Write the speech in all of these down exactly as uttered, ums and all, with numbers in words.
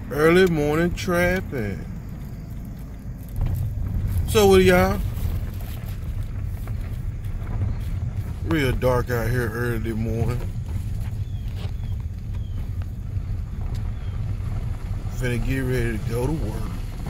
Early morning trapping. So what y'all? Real dark out here early morning. Finna get ready to go to work.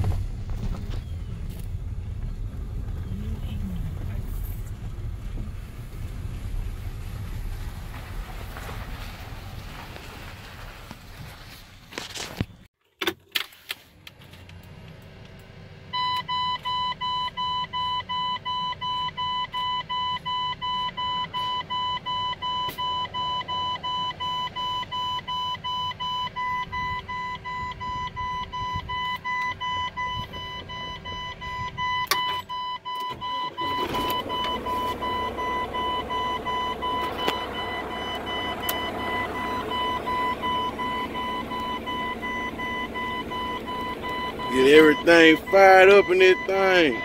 Get everything fired up in this thing.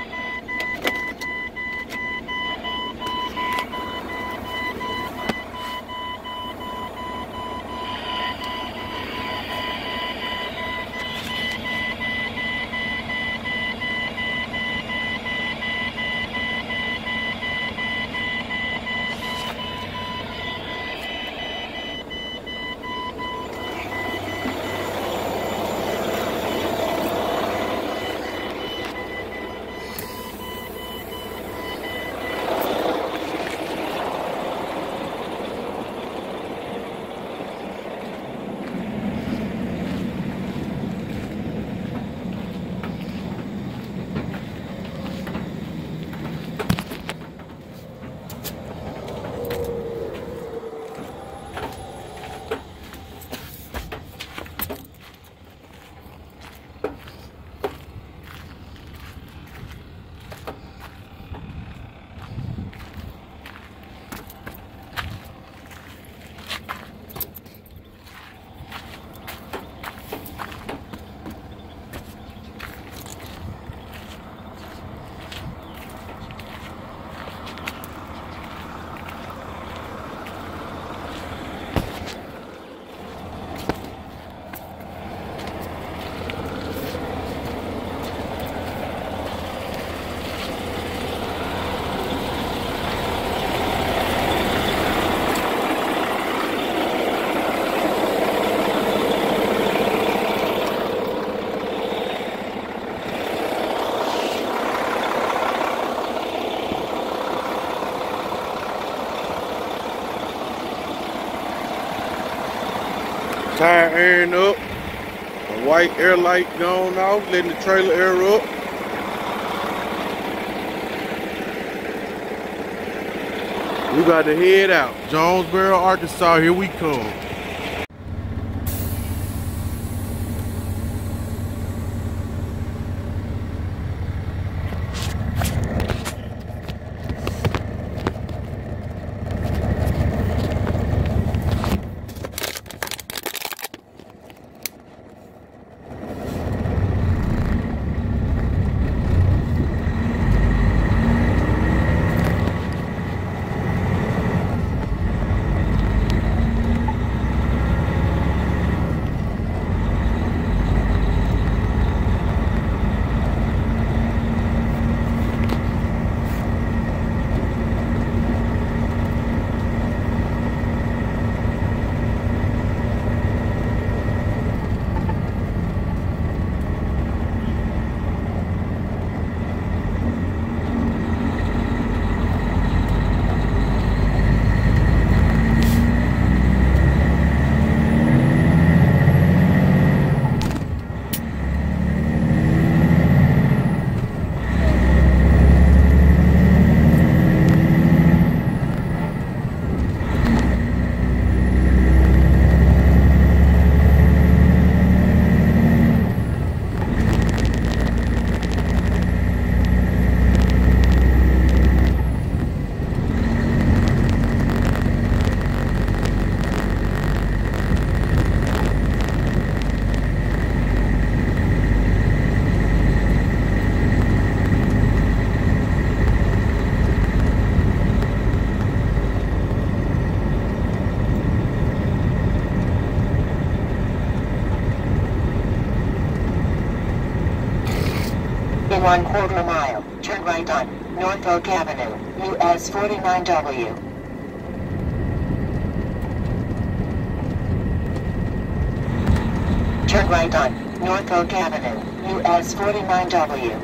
Tire airing up, a white air light going off, letting the trailer air up. We about to head out. Jonesboro, Arkansas, here we come. In one quarter mile, turn right on North Oak Avenue, U S forty-nine W. Turn right on North Oak Avenue, U S forty-nine W.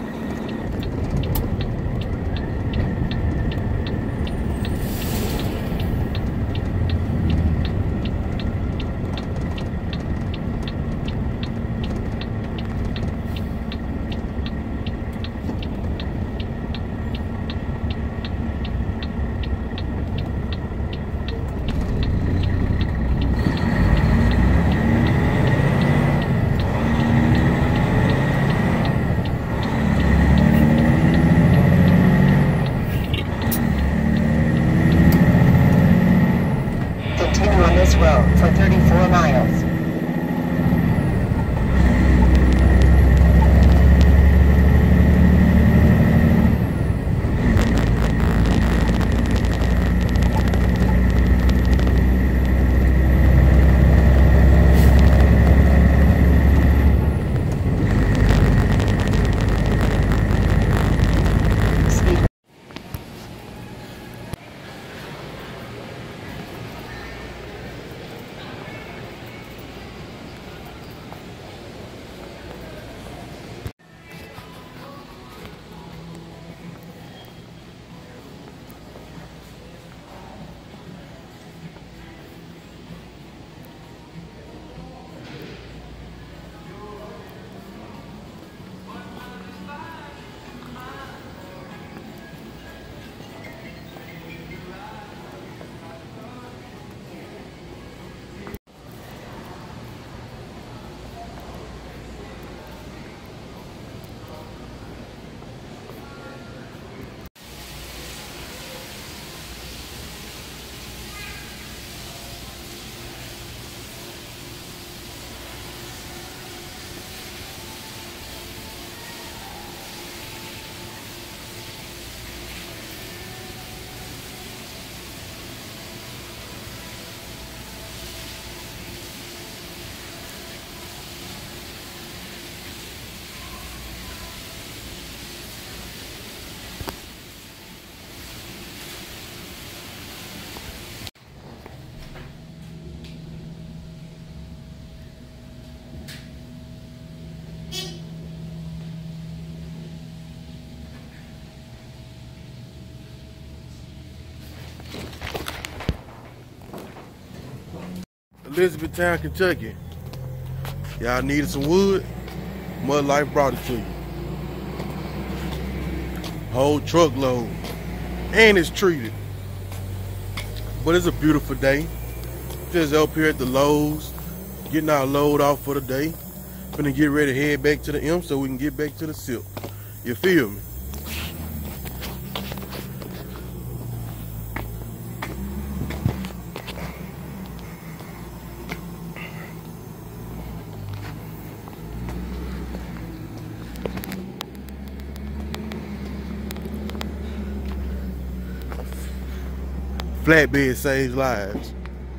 Continue on this road for thirty-four miles. Elizabethtown, Kentucky. Y'all needed some wood? Mud Life brought it to you. Whole truckload. And it's treated. But it's a beautiful day. Just up here at the Lowe's, getting our load off for the day. Finna get ready to head back to the M so we can get back to the silk. You feel me? Flatbed saves lives.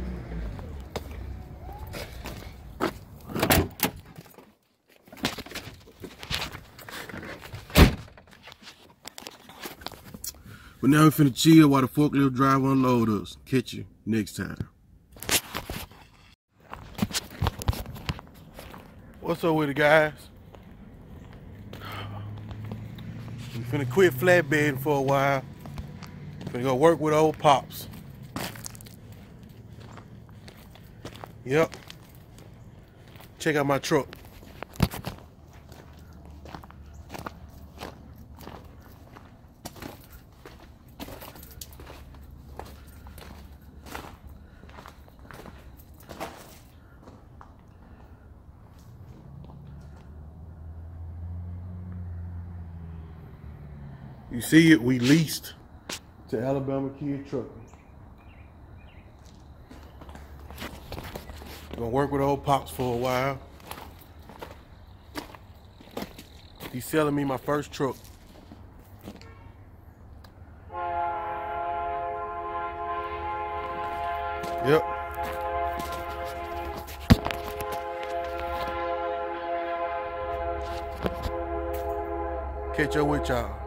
But now we're finna chill while the forklift driver unload us. Catch you next time. What's up with it, guys? We finna quit flatbedding for a while. Finna go work with old pops. Yep. Check out my truck. You see it, we leased to Alabama Kid Trucking. Gonna work with old pops for a while. He's selling me my first truck. Yep. Catch up with y'all.